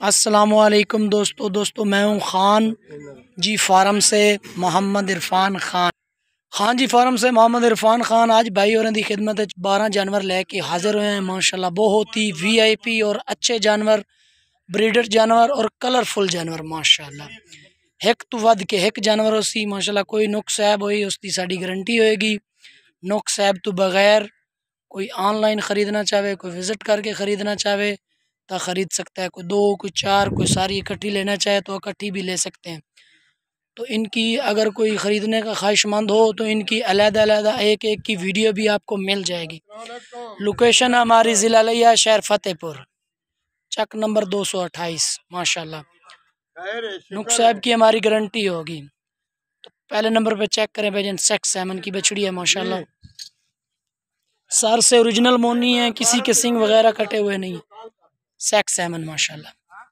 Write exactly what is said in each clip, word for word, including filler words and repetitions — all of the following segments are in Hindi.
अस्सलामुअलैकुम दोस्तों दोस्तों मैं हूं खान जी फार्म से मोहम्मद इरफान खान खान जी फार्म से मोहम्मद इरफान खान आज भाई और की खिदमत बारह जानवर लेके हाजिर हुए हैं। माशाल्लाह बहुत ही वीआईपी और अच्छे जानवर, ब्रीडर जानवर और कलरफुल जानवर। माशाल्लाह एक तो वध के एक जानवर उसी माशाल्लाह कोई नुक्स ऐब हुई उसकी साड़ी गारंटी होएगी। नुक्स ऐब तो बगैर कोई ऑनलाइन ख़रीदना चाहे, कोई विज़िट करके ख़रीदना चाहे तो ख़रीद सकता है। कोई दो, कोई चार, कोई सारी इकट्ठी लेना चाहे तो इकट्ठी भी ले सकते हैं। तो इनकी अगर कोई ख़रीदने का ख्वाहिशमंद हो तो इनकी अलग-अलग एक एक की वीडियो भी आपको मिल जाएगी। लोकेशन हमारी ज़िला लिया शहर फतेहपुर, चक नंबर दो सौ अट्ठाईस। माशाल्लाह नुक्स ऐब की हमारी गारंटी होगी। तो पहले नंबर पे चेक करें भाईजान, सेक्स सैमन की बछड़ी है। माशाल्लाह सर से ओरिजिनल मोनी है, किसी के सिंग वगैरह कटे हुए नहीं। सेक्स सैमन माशाल्लाह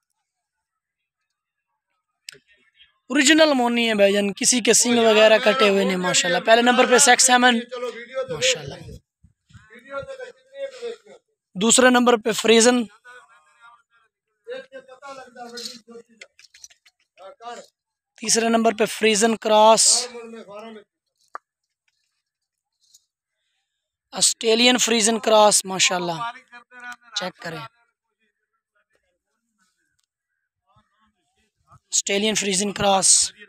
ओरिजिनल मोनी है भाईजान, किसी के सिंग वगैरह कटे हुए नहीं। माशाल्लाह पहले नंबर पे सेक्स सैमन माशाल्लाह। दूसरे नंबर पे फ्रीजन, तीसरे नंबर पे Friesian cross, Australian Friesian cross. माशाल्लाह चेक करें, ऑस्ट्रेलियन फ्रीजन क्रॉस।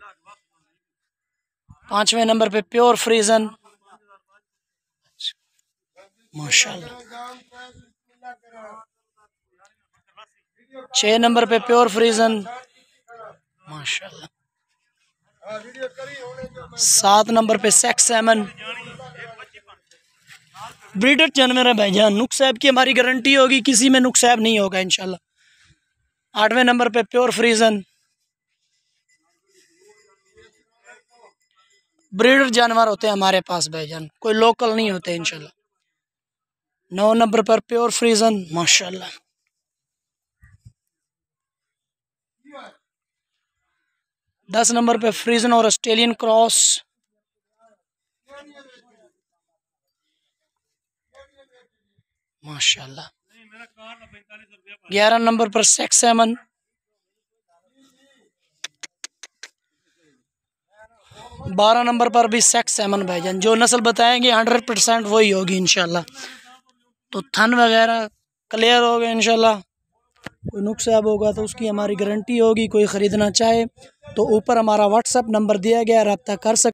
पांचवें नंबर पे प्योर फ्रीजन माशाल्लाह। छह नंबर पे प्योर फ्रीजन माशाल्लाह। सात नंबर पे सेक्स सैमन ब्रीडर जानवर है भाईजान। नुक्स ऐब की हमारी गारंटी होगी, किसी में नुक्स ऐब नहीं होगा इंशाल्लाह। आठवें नंबर पे प्योर फ्रीजन, ब्रीडर जानवर होते हैं हमारे पास भाईजान, कोई लोकल नहीं होते इंशाल्लाह। नौ नंबर पर प्योर फ्रीजन माशाल्लाह। दस नंबर पे फ्रीजन और ऑस्ट्रेलियन क्रॉस। माशाल्लाह। ग्यारह नंबर पर सेक्स सैमन, बारह नंबर पर भी सेक्स सैमन भाईजान। जो नस्ल बताएंगे हंड्रेड परसेंट वही होगी इंशाल्लाह। तो थन वगैरह क्लियर हो गए इंशाल्लाह। कोई नुक्स ऐब होगा तो उसकी हमारी गारंटी होगी। कोई ख़रीदना चाहे तो ऊपर हमारा व्हाट्सअप नंबर दिया गया, रब्ता कर सकते।